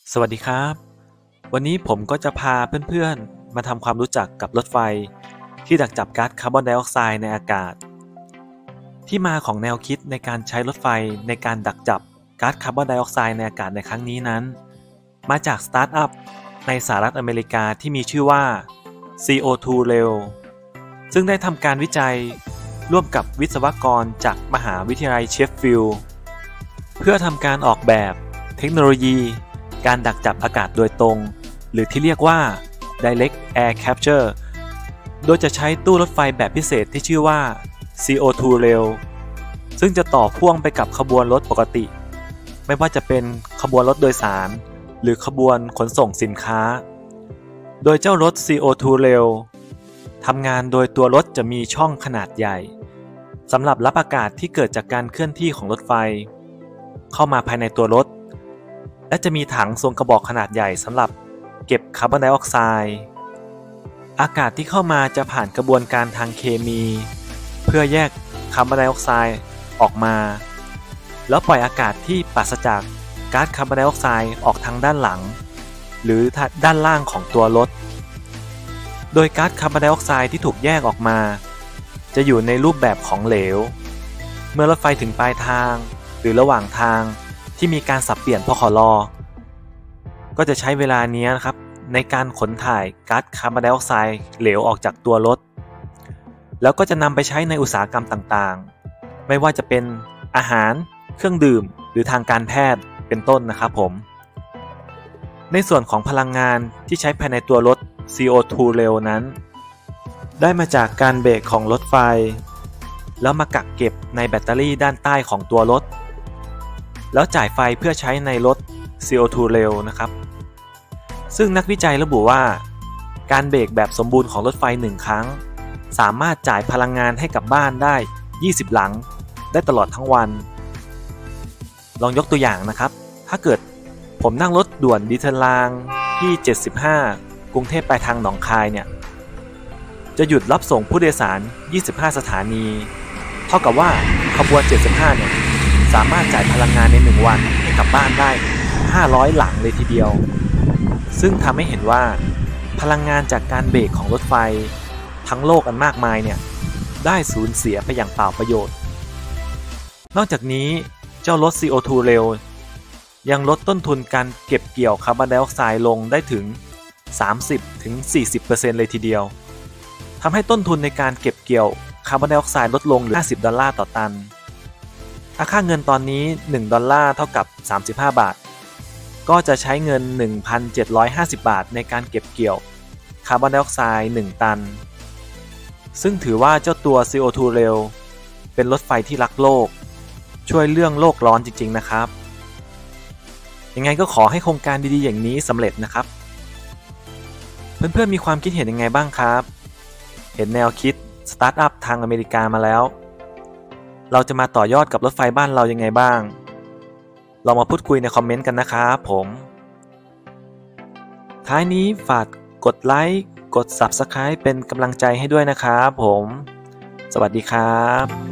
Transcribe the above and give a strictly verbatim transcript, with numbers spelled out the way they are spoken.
สวัสดีครับวันนี้ผมก็จะพาเพื่อนๆมาทำความรู้จักกับรถไฟที่ดักจับก๊าซคาร์บอนไดออกไซด์ในอากาศที่มาของแนวคิดในการใช้รถไฟในการดักจับก๊าซคาร์บอนไดออกไซด์ในอากาศในครั้งนี้นั้นมาจากสตาร์ทอัพในสหรัฐอเมริกาที่มีชื่อว่า ซี โอ ทู Rail ซึ่งได้ทำการวิจัยร่วมกับวิศวกรจากมหาวิทยาลัยเชฟฟิลด์เพื่อทำการออกแบบเทคโนโลยีการดักจับอากาศโดยตรงหรือที่เรียกว่า Direct Air Capture โดยจะใช้ตู้รถไฟแบบพิเศษที่ชื่อว่า ซี โอ ทู Rail ซึ่งจะต่อพ่วงไปกับขบวนรถปกติไม่ว่าจะเป็นขบวนรถโดยสารหรือขบวนขนส่งสินค้าโดยเจ้ารถ ซี โอ ทู Rail ทำงานโดยตัวรถจะมีช่องขนาดใหญ่สำหรับรับอากาศที่เกิดจากการเคลื่อนที่ของรถไฟเข้ามาภายในตัวรถและจะมีถังทรงกระบอกขนาดใหญ่สำหรับเก็บคาร์บอนไดออกไซด์อากาศที่เข้ามาจะผ่านกระบวนการทางเคมีเพื่อแยกคาร์บอนไดออกไซด์ออกมาแล้วปล่อยอากาศที่ปราศจากก๊าซคาร์บอนไดออกไซด์ออกทางด้านหลังหรือด้านล่างของตัวรถโดยก๊าซคาร์บอนไดออกไซด์ที่ถูกแยกออกมาจะอยู่ในรูปแบบของเหลวเมื่อรถไฟถึงปลายทางหรือระหว่างทางที่มีการสับเปลี่ยนพคล.ก็จะใช้เวลานี้นะครับในการขนถ่ายก๊าซคาร์บอนไดออกไซด์เหลวออกจากตัวรถแล้วก็จะนำไปใช้ในอุตสาหกรรมต่างๆไม่ว่าจะเป็นอาหารเครื่องดื่มหรือทางการแพทย์เป็นต้นนะครับผมในส่วนของพลังงานที่ใช้ภายในตัวรถ ซี โอ ทู Rail นั้นได้มาจากการเบรกของรถไฟแล้วมากักเก็บในแบตเตอรี่ด้านใต้ของตัวรถแล้วจ่ายไฟเพื่อใช้ในรถ ซี โอ ทู Rail นะครับซึ่งนักวิจัยระบุว่าการเบรกแบบสมบูรณ์ของรถไฟหนึ่งครั้งสามารถจ่ายพลังงานให้กับบ้านได้ยี่สิบหลังได้ตลอดทั้งวันลองยกตัวอย่างนะครับถ้าเกิดผมนั่งรถด่วนดีเทลรางที่เจ็ดสิบห้ากรุงเทพไปทางหนองคายเนี่ยจะหยุดรับส่งผู้โดยสารยี่สิบห้าสถานีเท่ากับว่าขบวนเจ็ดสิบห้าเนี่ยสามารถจ่ายพลังงานในหนึ่งวันให้กับบ้านได้ห้าร้อยหลังเลยทีเดียวซึ่งทำให้เห็นว่าพลังงานจากการเบรกของรถไฟทั้งโลกอันมากมายเนี่ยได้สูญเสียไปอย่างเปล่าประโยชน์นอกจากนี้เจ้ารถ ซี โอ ทู Rail ยังลดต้นทุนการเก็บเกี่ยวคาร์บอนไดออกไซด์ลงได้ถึง สามสิบถึงสี่สิบเปอร์เซ็นต์ เลยทีเดียวทำให้ต้นทุนในการเก็บเกี่ยวคาร์บอนไดออกไซด์ลดลงเหลือห้าสิบดอลลาร์ต่อตันถ้าค่าเงินตอนนี้หนึ่งดอลลาร์เท่ากับสามสิบห้าบาทก็จะใช้เงิน หนึ่งพันเจ็ดร้อยห้าสิบ บาทในการเก็บเกี่ยวคาร์บอนไดออกไซด์หนึ่งตันซึ่งถือว่าเจ้าตัว ซี โอ ทู Rail เป็นรถไฟที่รักโลกช่วยเรื่องโลกร้อนจริงๆนะครับยังไงก็ขอให้โครงการดีๆอย่างนี้สำเร็จนะครับเพื่อนๆมีความคิดเห็นยังไงบ้างครับเห็นแนวคิดสตาร์ทอัพทางอเมริกามาแล้วเราจะมาต่อยอดกับรถไฟบ้านเรายังไงบ้างลองมาพูดคุยในคอมเมนต์กันนะครับผมท้ายนี้ฝากกดไลค์กด ซับสไครบ์ เป็นกำลังใจให้ด้วยนะครับผมสวัสดีครับ